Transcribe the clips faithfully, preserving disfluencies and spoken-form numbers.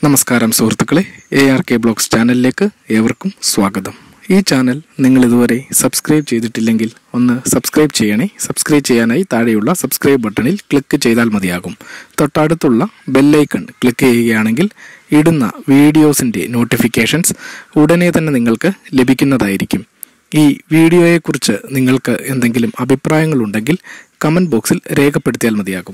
നമസ്കാരം സുഹൃത്തുക്കളെ, A R K blogs ചാനലിലേക്ക് ഏവർക്കും സ്വാഗതം. ഈ ചാനൽ നിങ്ങൾ ഇതുവരെ സബ്സ്ക്രൈബ് ചെയ്തിട്ടില്ലെങ്കിൽ ഒന്ന് സബ്സ്ക്രൈബ് ചെയ്യണേ. സബ്സ്ക്രൈബ് ചെയ്യാനായി താഴെയുള്ള സബ്സ്ക്രൈബ് ബട്ടണിൽ ക്ലിക്ക് ചെയ്താൽ മതിയാകും. തൊട്ടടുത്തുള്ള ബെല്ലൈക്കൺ ക്ലിക്ക് ചെയ്യുകയാണെങ്കിൽ ഇടുന്ന വീഡിയോസിൻ്റെ നോട്ടിഫിക്കേഷൻസ് ഉടനെ തന്നെ നിങ്ങൾക്ക് ലഭിക്കുന്നതായിരിക്കും. ഈ വീഡിയോയെക്കുറിച്ച് നിങ്ങൾക്ക് എന്തെങ്കിലും അഭിപ്രായങ്ങളുണ്ടെങ്കിൽ കമൻറ്റ് ബോക്സിൽ രേഖപ്പെടുത്തിയാൽ മതിയാകും.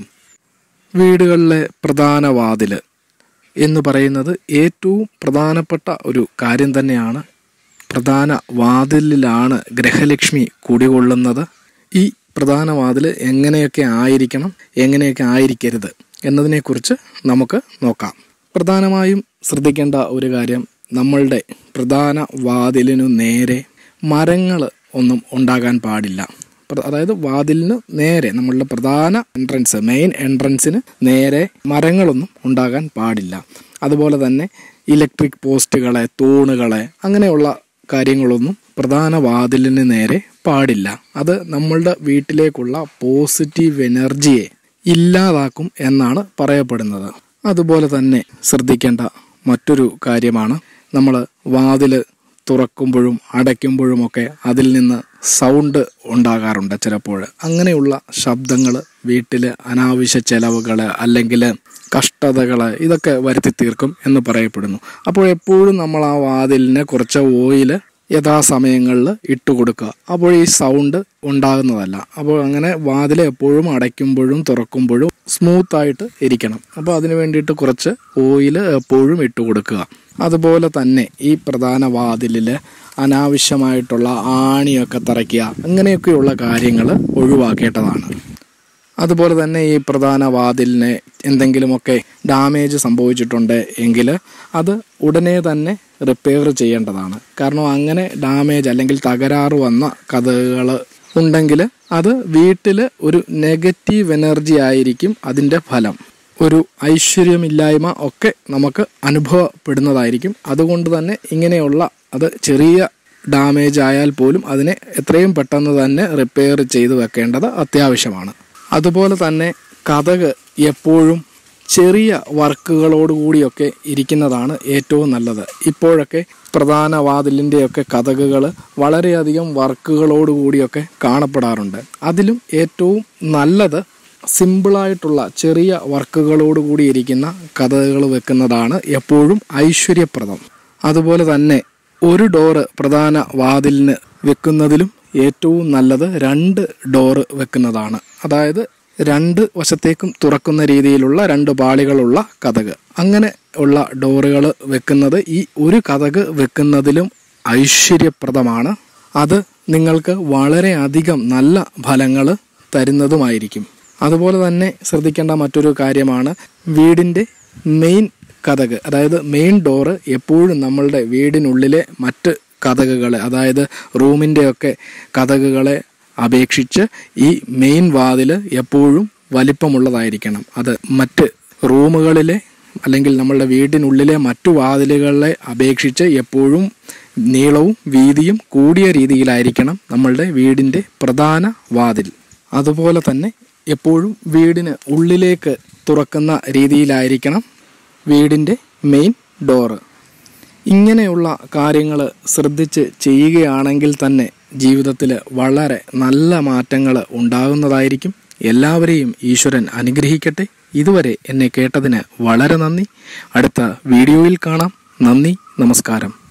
വീടുകളിലെ പ്രധാന വാതിൽ എന്ന് പറയുന്നത് ഏറ്റവും പ്രധാനപ്പെട്ട ഒരു കാര്യം തന്നെയാണ്. പ്രധാന വാതിലിലാണ് ഗ്രഹലക്ഷ്മി കുടികൊള്ളുന്നത്. ഈ പ്രധാന വാതിൽ എങ്ങനെയൊക്കെ ആയിരിക്കണം, എങ്ങനെയൊക്കെ ആയിരിക്കരുത് എന്നതിനെക്കുറിച്ച് നമുക്ക് നോക്കാം. പ്രധാനമായും ശ്രദ്ധിക്കേണ്ട ഒരു കാര്യം, നമ്മളുടെ പ്രധാന വാതിലിനു നേരെ മരങ്ങൾ ഒന്നും ഉണ്ടാകാൻ പാടില്ല. അതായത് വാതിലിന് നേരെ നമ്മളുടെ പ്രധാന എൻട്രൻസ് മെയിൻ എൻട്രൻസിന് നേരെ മരങ്ങളൊന്നും ഉണ്ടാകാൻ പാടില്ല. അതുപോലെ തന്നെ ഇലക്ട്രിക് പോസ്റ്റുകളെ, തൂണുകളെ, അങ്ങനെയുള്ള കാര്യങ്ങളൊന്നും പ്രധാന വാതിലിന് നേരെ പാടില്ല. അത് നമ്മളുടെ വീട്ടിലേക്കുള്ള പോസിറ്റീവ് എനർജിയെ ഇല്ലാതാക്കും എന്നാണ് പറയപ്പെടുന്നത്. അതുപോലെ തന്നെ ശ്രദ്ധിക്കേണ്ട മറ്റൊരു കാര്യമാണ്, നമ്മൾ വാതിൽ തുറക്കുമ്പോഴും അടയ്ക്കുമ്പോഴുമൊക്കെ അതിൽ നിന്ന് സൗണ്ട് ഉണ്ടാകാറുണ്ട് ചിലപ്പോൾ. അങ്ങനെയുള്ള ശബ്ദങ്ങൾ വീട്ടിൽ അനാവശ്യ ചെലവുകൾ അല്ലെങ്കിൽ കഷ്ടതകൾ ഇതൊക്കെ വരുത്തി തീർക്കും എന്ന് പറയപ്പെടുന്നു. അപ്പോൾ എപ്പോഴും നമ്മൾ ആ വാതിലിന് കുറച്ച് ഓയിൽ യഥാസമയങ്ങളിൽ ഇട്ട് കൊടുക്കുക. അപ്പോൾ ഈ സൗണ്ട് ഉണ്ടാകുന്നതല്ല. അപ്പോൾ അങ്ങനെ വാതിൽ എപ്പോഴും അടയ്ക്കുമ്പോഴും തുറക്കുമ്പോഴും സ്മൂത്തായിട്ട് ഇരിക്കണം. അപ്പോൾ അതിന് വേണ്ടിയിട്ട് കുറച്ച് ഓയിൽ എപ്പോഴും ഇട്ട് കൊടുക്കുക. അതുപോലെ തന്നെ ഈ പ്രധാന വാതിലിൽ അനാവശ്യമായിട്ടുള്ള ആണിയൊക്കെ തറയ്ക്കുക, അങ്ങനെയൊക്കെയുള്ള കാര്യങ്ങൾ ഒഴിവാക്കേണ്ടതാണ്. അതുപോലെ തന്നെ ഈ പ്രധാന വാതിലിന് എന്തെങ്കിലുമൊക്കെ ഡാമേജ് സംഭവിച്ചിട്ടുണ്ട് എങ്കിൽ അത് ഉടനെ തന്നെ റിപ്പയർ ചെയ്യേണ്ടതാണ്. കാരണം അങ്ങനെ ഡാമേജ് അല്ലെങ്കിൽ തകരാറ് വന്ന കതകുകൾ ഉണ്ടെങ്കിൽ അത് വീട്ടിൽ ഒരു നെഗറ്റീവ് എനർജി ആയിരിക്കും അതിൻ്റെ ഫലം. ഒരു ഐശ്വര്യമില്ലായ്മ ഒക്കെ നമുക്ക് അനുഭവപ്പെടുന്നതായിരിക്കും. അതുകൊണ്ട് തന്നെ ഇങ്ങനെയുള്ള അത് ചെറിയ ഡാമേജ് ആയാൽ പോലും അതിനെ എത്രയും പെട്ടെന്ന് തന്നെ റിപ്പയർ ചെയ്ത് വെക്കേണ്ടത് അത്യാവശ്യമാണ്. അതുപോലെ തന്നെ കതക് എപ്പോഴും ചെറിയ വർക്കുകളോടുകൂടിയൊക്കെ ഇരിക്കുന്നതാണ് ഏറ്റവും നല്ലത്. ഇപ്പോഴൊക്കെ പ്രധാന വാതിലിൻ്റെയൊക്കെ കതകുകൾ വളരെയധികം വർക്കുകളോടുകൂടിയൊക്കെ കാണപ്പെടാറുണ്ട്. അതിലും ഏറ്റവും നല്ലത് സിമ്പിളായിട്ടുള്ള ചെറിയ വർക്കുകളോടുകൂടി ഇരിക്കുന്ന കതകുകൾ വെക്കുന്നതാണ് എപ്പോഴും ഐശ്വര്യപ്രദം. അതുപോലെ തന്നെ ഒരു ഡോറ് പ്രധാന വാതിലിന് വെക്കുന്നതിലും ഏറ്റവും നല്ലത് രണ്ട് ഡോറ് വെക്കുന്നതാണ്. അതായത് രണ്ട് വശത്തേക്കും തുറക്കുന്ന രീതിയിലുള്ള രണ്ട് പാളികളുള്ള കതക്, അങ്ങനെ ഉള്ള ഡോറുകൾ വെക്കുന്നത് ഈ ഒരു കതക് വെക്കുന്നതിലും ഐശ്വര്യപ്രദമാണ്. അത് നിങ്ങൾക്ക് വളരെയധികം നല്ല ഫലങ്ങൾ തരുന്നതുമായിരിക്കും. അതുപോലെ തന്നെ ശ്രദ്ധിക്കേണ്ട മറ്റൊരു കാര്യമാണ്, വീടിൻ്റെ മെയിൻ കതക് അതായത് മെയിൻ ഡോറ് എപ്പോഴും നമ്മളുടെ വീടിനുള്ളിലെ മറ്റ് കതകുകളെ, അതായത് റൂമിൻ്റെയൊക്കെ കതകുകളെ അപേക്ഷിച്ച് ഈ മെയിൻ വാതിൽ എപ്പോഴും വലിപ്പമുള്ളതായിരിക്കണം. അത് മറ്റ് റൂമുകളിലെ അല്ലെങ്കിൽ നമ്മളുടെ വീടിനുള്ളിലെ മറ്റു വാതിലുകളെ അപേക്ഷിച്ച് എപ്പോഴും നീളവും വീതിയും കൂടിയ രീതിയിലായിരിക്കണം നമ്മളുടെ വീടിൻ്റെ പ്രധാന വാതിൽ. അതുപോലെ തന്നെ എപ്പോഴും വീടിന് ഉള്ളിലേക്ക് തുറക്കുന്ന രീതിയിലായിരിക്കണം വീടിൻ്റെ മെയിൻ ഡോറ്. ഇങ്ങനെയുള്ള കാര്യങ്ങൾ ശ്രദ്ധിച്ച് ചെയ്യുകയാണെങ്കിൽ തന്നെ ജീവിതത്തിൽ വളരെ നല്ല മാറ്റങ്ങൾ ഉണ്ടാകുന്നതായിരിക്കും. എല്ലാവരെയും ഈശ്വരൻ അനുഗ്രഹിക്കട്ടെ. ഇതുവരെ എന്നെ കേട്ടതിന് വളരെ നന്ദി. അടുത്ത വീഡിയോയിൽ കാണാം. നന്ദി, നമസ്കാരം.